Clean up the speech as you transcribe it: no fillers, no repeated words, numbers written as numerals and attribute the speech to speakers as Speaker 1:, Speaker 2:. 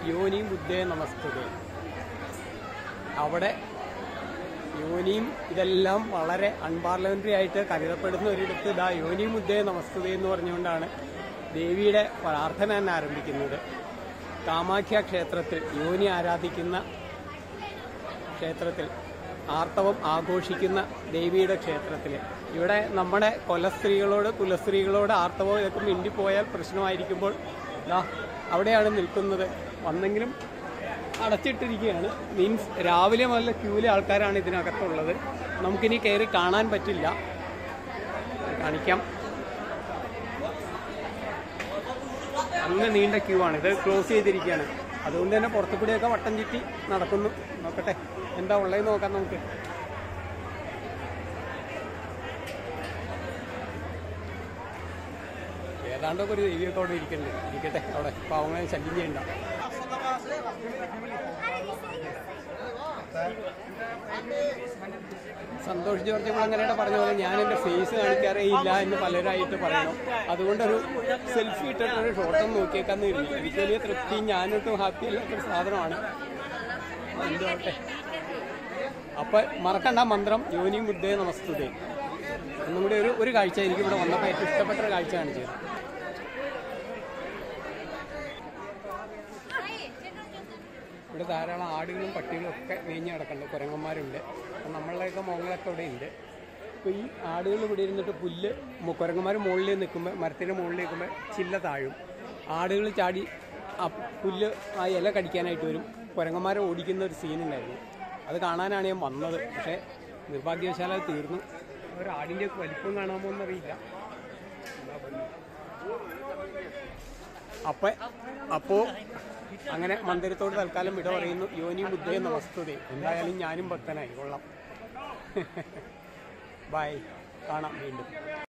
Speaker 1: യോനി ബുദ്ധേ നമസ്തുതേ. അവിടെ യോനിയും ഇതെല്ലാം വളരെ അൺപാർലമെന്ററി ആയിട്ട് കരുതപ്പെടുന്ന ഒരിടത്ത് ഇതാ യോനി ബുദ്ധേ നമസ്തുതേ എന്ന് പറഞ്ഞുകൊണ്ടാണ് ദേവിയുടെ പ്രാർത്ഥന തന്നെ ആരംഭിക്കുന്നത്. കാമാഖ്യ ക്ഷേത്രത്തിൽ, യോനി ആരാധിക്കുന്ന ക്ഷേത്രത്തിൽ, ആർത്തവം ആഘോഷിക്കുന്ന ദേവിയുടെ ക്ഷേത്രത്തിൽ, ഇവിടെ നമ്മുടെ കുലസ്ത്രീകളോട് ആർത്തവം ഇതൊക്കെ മിണ്ടിപ്പോയാൽ പ്രശ്നമായിരിക്കുമ്പോൾ അവിടെയാണ് നിൽക്കുന്നത്. വന്നെങ്കിലും അടച്ചിട്ടിരിക്കുകയാണ്. മീൻസ് രാവിലെ മുതൽ ക്യൂവിലെ ആൾക്കാരാണ് ഇതിനകത്തുള്ളത്. നമുക്കിനി കയറി കാണാൻ പറ്റില്ല. കാണിക്കാം. അങ്ങ് നീണ്ട ക്യൂ ആണ്. ഇത് ക്ലോസ് ചെയ്തിരിക്കുകയാണ്. അതുകൊണ്ട് തന്നെ പുറത്തുകൂടിയൊക്കെ വട്ടം ചുറ്റി നടക്കുന്നു. നോക്കട്ടെ എന്താ ഉള്ളതെന്ന് നോക്കാം നമുക്ക്. ഏതാണ്ടൊക്കെ ഒരു ദേവിയൊക്കെ അവിടെ ഇരിക്കട്ടെ. അവിടെ പാവങ്ങളെ ശല്യം ചെയ്യണ്ട. സന്തോഷ് ജോർജ് കുളങ്ങരയുടെ പറഞ്ഞ പോലെ ഞാൻ എൻ്റെ ഫേസ് കാണിക്കാറേ ഇല്ല എന്ന് പലരായിട്ട് പറയണം. അതുകൊണ്ടൊരു സെൽഫി ഇട്ടിട്ടൊരു ഷോട്ടൊന്നും നോക്കിയേക്കാന്ന് കരുതി. എനിക്ക് വലിയ തൃപ്തി, ഞാനൊട്ടും ഹാപ്പി അല്ലാത്തൊരു സാധനമാണ്. എന്തോട്ടെ. അപ്പൊ മറക്കണ്ട മന്ത്രം യോനി ബുദ്ധേ നമസ്തുതേ. ഒന്നും കൂടി ഒരു കാഴ്ച എനിക്ക് ഇവിടെ വന്നപ്പോൾ ഏറ്റവും ഇഷ്ടപ്പെട്ട ഒരു കാഴ്ച കാണിച്ചത്. ഇവിടെ ധാരാളം ആടുകളും പട്ടികളും ഒക്കെ മേഞ്ഞ് കിടക്കുന്നുണ്ട്. കുരങ്ങന്മാരുണ്ട്. അപ്പം നമ്മളുടെയൊക്കെ മോങ്ങളൊക്കെ ഇവിടെ ഉണ്ട്. അപ്പോൾ ഈ ആടുകൾ ഇവിടെ ഇരുന്നിട്ട് പുല്ല്, കുരങ്ങന്മാർ മുകളിൽ നിൽക്കുമ്പോൾ, മരത്തിൻ്റെ മുകളിൽ നിൽക്കുമ്പോൾ ചില്ല താഴും. ആടുകൾ ചാടി ആ പുല്ല് ആ ഇല കടിക്കാനായിട്ട് വരും. കുരങ്ങന്മാരെ ഓടിക്കുന്ന ഒരു സീനുണ്ടായിരുന്നു. അത് കാണാനാണ് ഞാൻ വന്നത്. പക്ഷേ നിർഭാഗ്യവശാൽ അത് തീർന്നു. ഒരു ആടിൻ്റെ വലിപ്പം കാണാമോ എന്നറിയില്ല. അപ്പോൾ അങ്ങനെ മന്ദിരത്തോട് തൽക്കാലം വിട പറയുന്നു. യോനി ബുദ്ധേ നമസ്തുതേ. എന്തായാലും ഞാനും ഭക്തനായി. കൊള്ളാം. ബൈ. കാണാം വീണ്ടും.